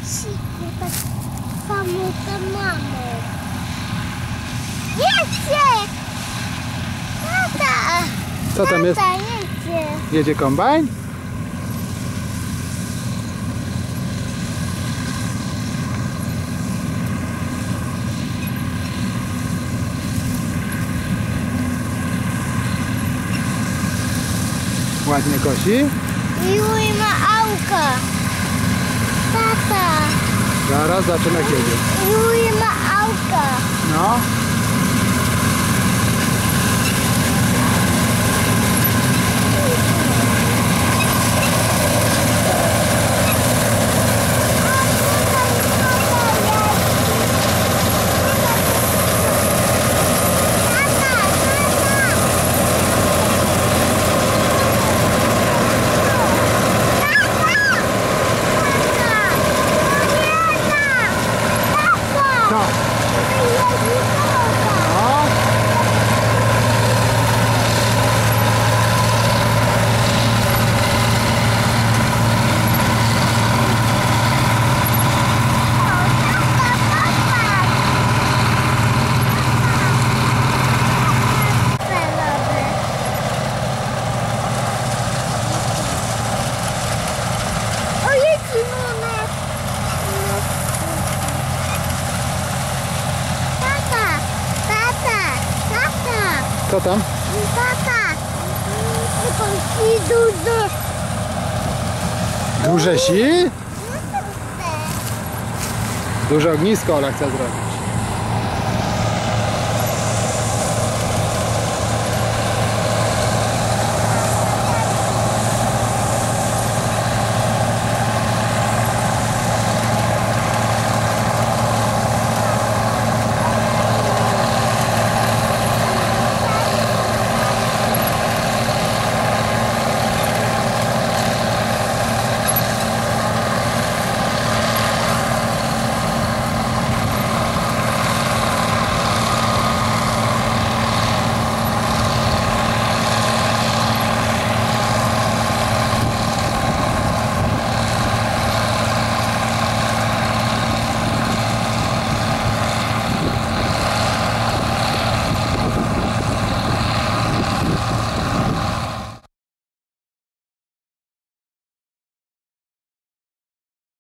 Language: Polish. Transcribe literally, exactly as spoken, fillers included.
siku, tak samo to mamy. Jedzie! Tata! Co tam jest? Tata, jedzie. Jedzie kombajn? Ładnie kosi. Juj ma auka. Tata. Zaraz zobaczymy jak jedzie. Juj ma auka. No. Co tam? Tata! Taki duży. Duże si? Duże ognisko Ola chce zrobić.